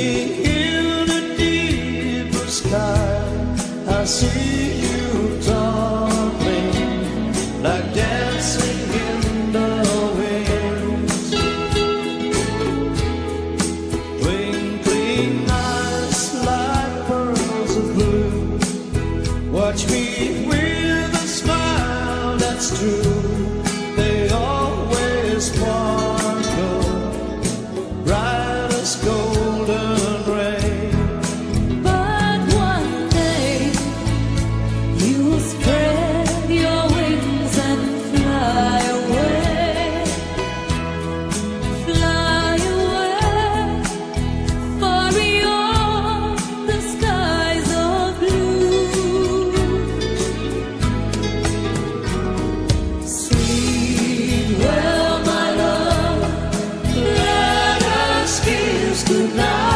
in the deeper sky, I see you darling, like dancing in the winds. Twinkling eyes like pearls of blue, watch me with a smile that's true. They always sparkle, bright as golden rain. But one day you will spread your wings and fly away, far beyond the skies of blue. Sleep well, my love, let us kiss goodnight.